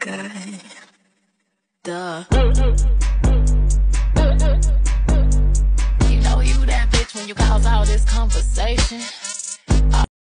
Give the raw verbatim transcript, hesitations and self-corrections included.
guy. Duh. You know you that bitch when you cause all this conversation.